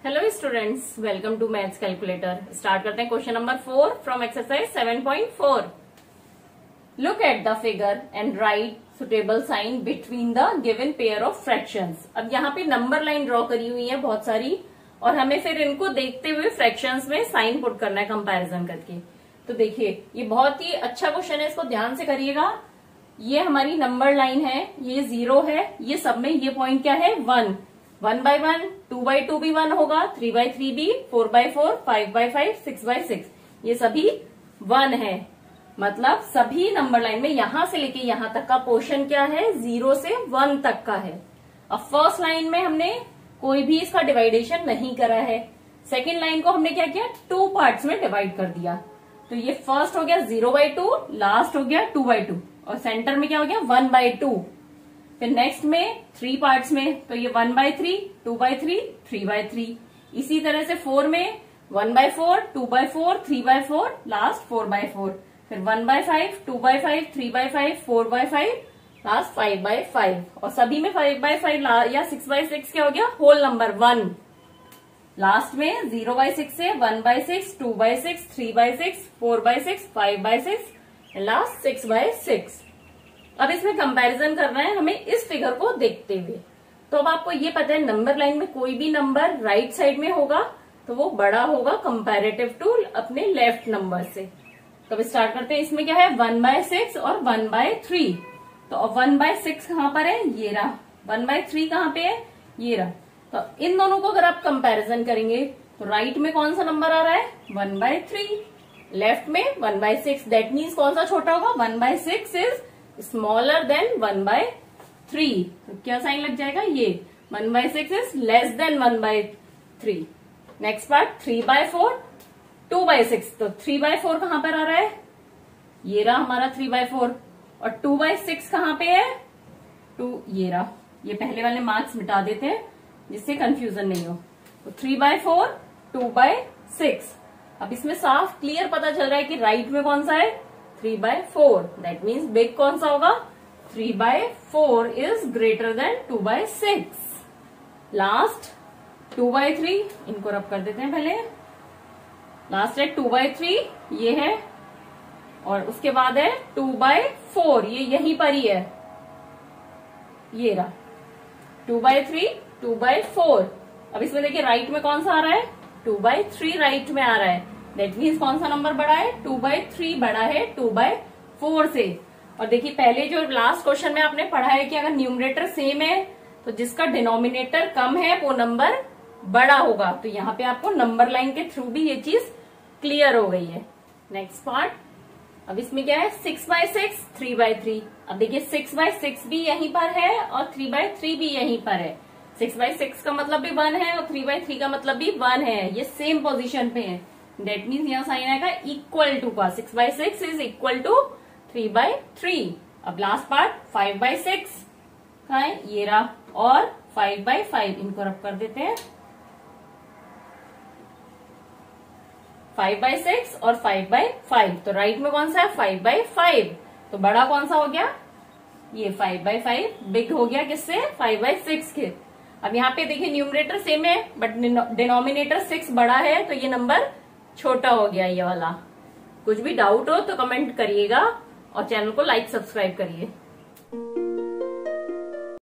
Hello students, welcome to maths calculator. Start करते हैं question number 4 from exercise 7.4। Look at the figure and write suitable sign between the given pair of fractions. अब यहाँ पे number line draw करी हुई है बहुत सारी, और हमें फिर इनको देखते हुए फ्रैक्शंस में साइन पुट करना है कंपैरिजन करके। तो देखिए, ये बहुत ही अच्छा क्वेश्चन है, इसको ध्यान से करिएगा। ये हमारी नंबर लाइन है, ये 0 है, ये सब में ये पॉइंट क्या है 1, 1/1, 2/2 भी 1 होगा, 3/3 भी, 4/4, 5/5, 6/6, ये सभी 1 है। मतलब सभी नंबर लाइन में यहां से लेके यहां तक का पोर्शन क्या है 0 से 1 तक का है। अब फर्स्ट लाइन में हमने कोई भी इसका डिवाइडेशन नहीं करा है। सेकेंड लाइन को हमने क्या किया, 2 पार्ट्स में डिवाइड कर दिया। तो ये फर्स्ट हो गया 0/2, लास्ट हो गया 2/2, और सेंटर में क्या हो गया 1/2। फिर नेक्स्ट में 3 पार्ट्स में, तो ये 1/3, 2/3, 3/3। इसी तरह से 4 में 1/4, 2/4, 3/4, लास्ट 4/4। फिर 1/5, 2/5, 3/5, 4/5, लास्ट 5/5। और सभी में 5/5 या 6/6 क्या हो गया होल नंबर 1। लास्ट में 0/6 से 1/6, 2/6, 3/6, 4/6, 5/6, लास्ट 6/6। अब इसमें कंपैरिजन करना है हमें इस फिगर को देखते हुए। तो अब आपको ये पता है नंबर लाइन में कोई भी नंबर राइट साइड में होगा तो वो बड़ा होगा कंपैरेटिव टू अपने लेफ्ट नंबर से। तो अब स्टार्ट करते हैं। इसमें क्या है 1/6 और 1/3। तो 1/6 कहां पर है, ये रहा। 1/3 कहां पे है, ये रहा। तो इन दोनों को अगर आप कंपैरिजन करेंगे तो राइट में कौन सा नंबर आ रहा है 1/3, लेफ्ट में 1/6। दैट मीन्स कौन सा छोटा होगा 1/6 इज स्मॉलर देन 1/3। तो क्या साइन लग जाएगा, ये 1/6 is less than 1/3। Next part 3/4, 2/6। तो 3/4 कहां पर आ रहा है, ये रहा हमारा 3/4। और 2/6 कहां पे है, 2, ये रहा। ये पहले वाले मार्क्स मिटा देते हैं जिससे कंफ्यूजन नहीं हो। तो 3/4, 2/6। अब इसमें साफ क्लियर पता चल रहा है कि राइट में कौन सा है 3/4। दैट मीन्स बिग कौन सा होगा 3/4 इज ग्रेटर देन 2/6। लास्ट 2/3, इनको रब कर देते हैं पहले। लास्ट है 2/3, ये है। और उसके बाद है 2/4, ये यहीं पर ही है, ये रहा 2/3, 2/4। अब इसमें देखिए राइट में कौन सा आ रहा है 2/3 राइट में आ रहा है। दैट मीन्स कौन सा नंबर बड़ा है 2/3 बड़ा है 2/4 से। और देखिए पहले जो लास्ट क्वेश्चन में आपने पढ़ा है कि अगर न्यूमरेटर सेम है तो जिसका डिनोमिनेटर कम है वो नंबर बड़ा होगा। तो यहाँ पे आपको नंबर लाइन के थ्रू भी ये चीज क्लियर हो गई है। नेक्स्ट पार्ट, अब इसमें क्या है 6/6, 3/3। अब देखिए 6/6 भी यहीं पर है और 3/3 भी यहीं पर है। 6/6 का मतलब भी 1 है और 3/3 का मतलब भी 1 है, ये सेम पोजीशन पे है। दैट मीन्स यहाँ साइन आएगा इक्वल टू का, 6/6 इज इक्वल टू 3/3। अब लास्ट पार्ट 5/6 का है, ये रहा। और 5/5, इनको रब कर देते हैं। 5/6 और 5/5। तो राइट में कौन सा है 5/5। तो बड़ा कौन सा हो गया, ये 5/5 बिग हो गया किससे 5/6 के। अब यहाँ पे देखिए न्यूमरेटर सेम है बट डिनोमिनेटर 6 बड़ा है, तो ये नंबर छोटा हो गया ये वाला। कुछ भी डाउट हो तो कमेंट करिएगा और चैनल को लाइक सब्सक्राइब करिए।